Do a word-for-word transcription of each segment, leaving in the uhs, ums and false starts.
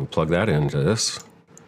We'll plug that into this.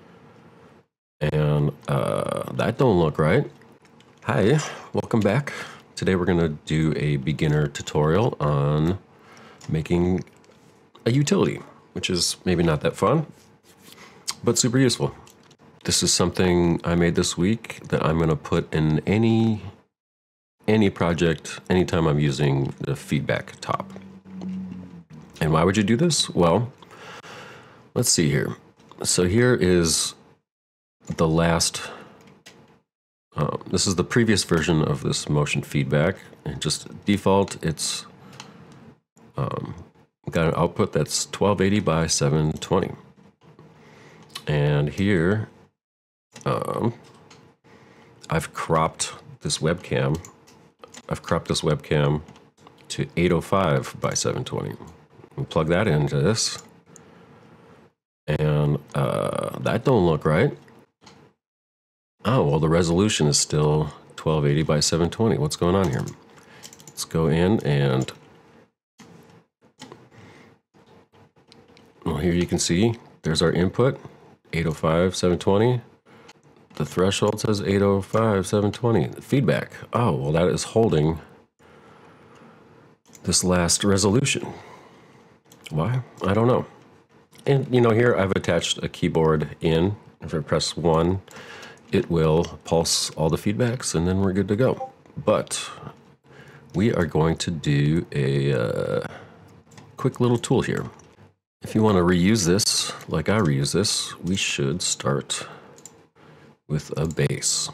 And uh, that don't look right. Hi, welcome back. Today we're gonna do a beginner tutorial on making a utility, which is maybe not that fun, but super useful. This is something I made this week that I'm gonna put in any, any project, anytime I'm using the feedback top. And why would you do this? Well, let's see here. So here is the last, um, this is the previous version of this motion feedback, and just default, it's um, got an output that's twelve eighty by seven twenty. And here, um, I've cropped this webcam, I've cropped this webcam to eight oh five by seven twenty. We'll plug that into this. And uh, that don't look right. Oh, well, the resolution is still twelve eighty by seven twenty. What's going on here? Let's go in and, well, here you can see there's our input, eight oh five, seven twenty. The threshold says eight oh five, seven twenty. The feedback, oh, well, that is holding this last resolution. Why? I don't know. And, you know, here I've attached a keyboard in. If I press one, it will pulse all the feedbacks, and then we're good to go. But we are going to do a uh, quick little tool here. If you want to reuse this, like I reuse this, we should start with a bass.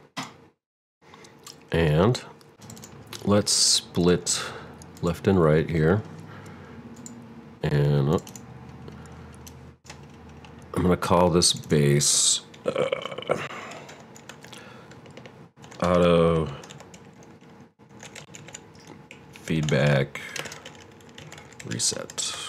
And let's split left and right here. And I'm going to call this bass uh, auto feedback reset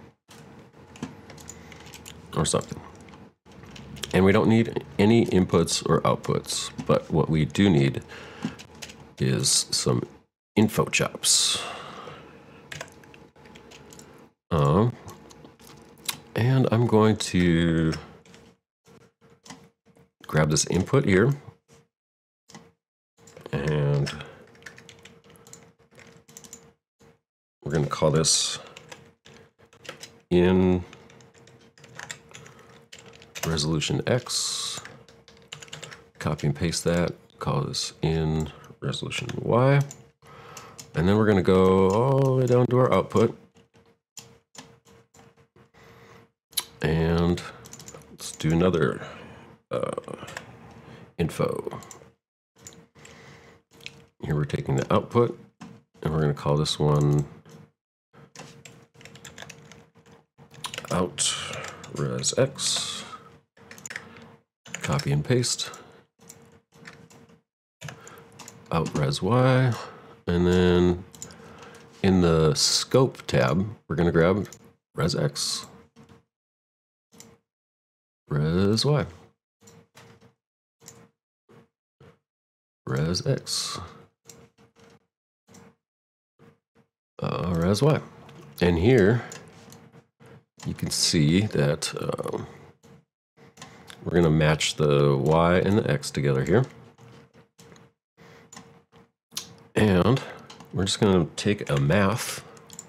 or something. And we don't need any inputs or outputs, but what we do need is some info chops. Um, and I'm going to grab this input here, and we're going to call this in resolution X, copy and paste that, call this in resolution Y, and then we're going to go all the way down to our output. And let's do another uh, info. Here we're taking the output, and we're going to call this one out res X. Copy and paste. Out res Y. And then in the scope tab, we're going to grab res X. Res Y. Res X. Uh, res Y. And here you can see that um, we're going to match the Y and the X together here. And we're just going to take a math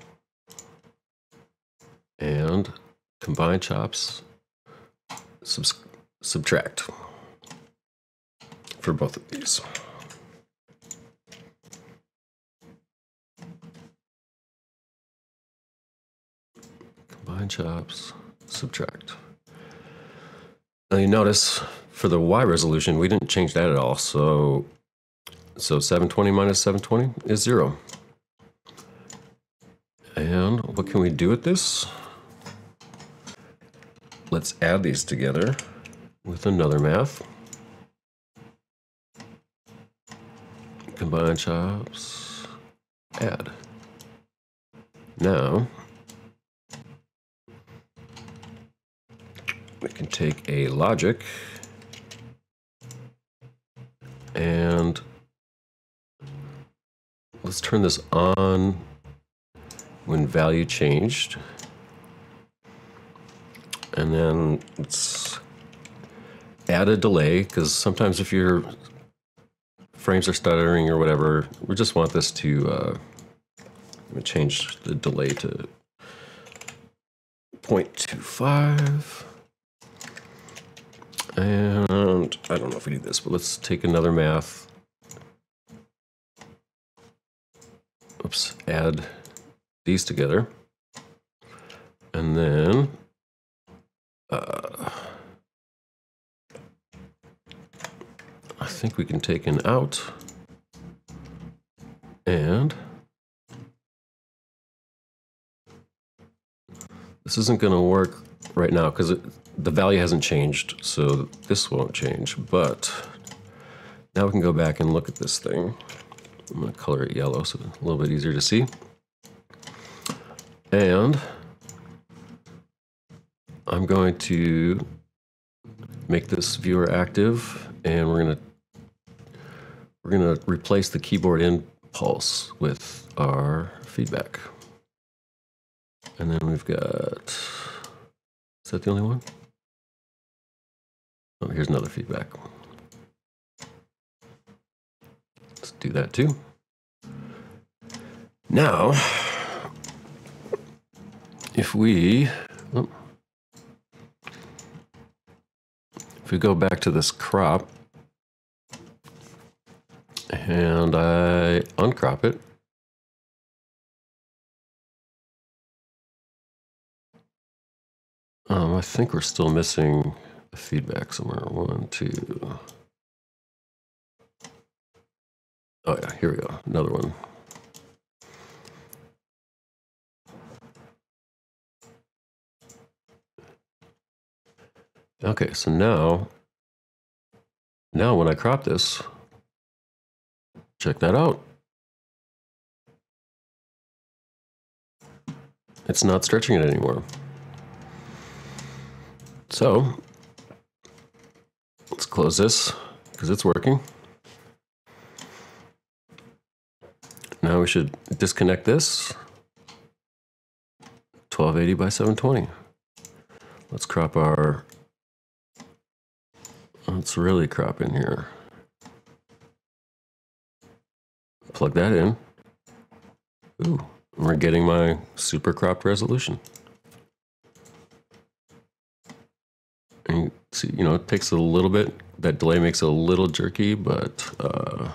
and combine chops. Sub subtract for both of these. Combine chops, subtract. Now you notice for the Y resolution, we didn't change that at all. So, so seven twenty minus seven twenty is zero. And what can we do with this? Let's add these together with another math. Combine chops, add. Now, we can take a logic and let's turn this on when value changed. And then let's add a delay, because sometimes if your frames are stuttering or whatever, we just want this to uh, let me change the delay to zero point two five. And I don't know if we need this, but let's take another math. Oops, add these together. And then uh, I think we can take an out and this isn't going to work right now because the value hasn't changed, so this won't change. But now we can go back and look at this thing. I'm going to color it yellow so it's a little bit easier to see. And I'm going to make this viewer active, and we're going to we're going to replace the keyboard impulse with our feedback. And then we've got, is that the only one? Oh, here's another feedback. Let's do that too. Now, if we, oh, if we go back to this crop and I uncrop it, um, I think we're still missing a feedback somewhere. One, two. Oh yeah, here we go. Another one. Okay, so now, now when I crop this, check that out. It's not stretching it anymore. So let's close this because it's working. Now we should disconnect this. twelve eighty by seven twenty. Let's crop our, let's really crop in here. Plug that in. Ooh, we're getting my super cropped resolution. And you see, you know, it takes a little bit, that delay makes it a little jerky, but, uh,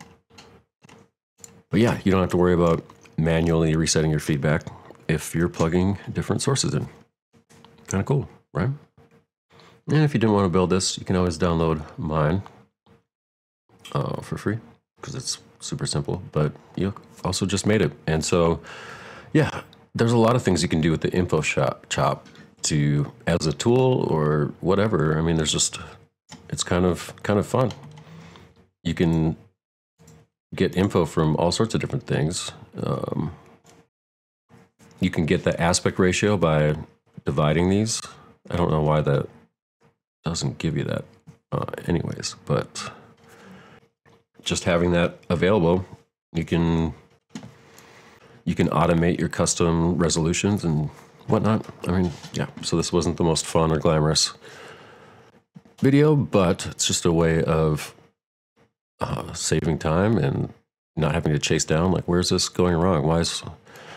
but yeah, you don't have to worry about manually resetting your feedback if you're plugging different sources in. Kind of cool, right? And if you didn't want to build this, you can always download mine uh, for free because it's super simple, but you also just made it. And so, yeah, there's a lot of things you can do with the info shop chop to as a tool or whatever. I mean, there's just, it's kind of kind of fun. You can get info from all sorts of different things. Um, you can get the aspect ratio by dividing these. I don't know why that doesn't give you that uh, anyways, but just having that available, you can you can automate your custom resolutions and whatnot. I mean, yeah, so this wasn't the most fun or glamorous video, but it's just a way of uh, saving time and not having to chase down, like, where's this going wrong? Why is,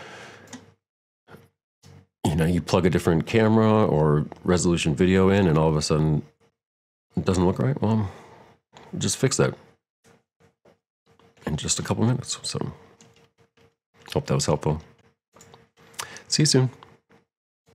you know, you plug a different camera or resolution video in and all of a sudden it doesn't look right? Well, just fix that in just a couple minutes. So hope that was helpful. See you soon.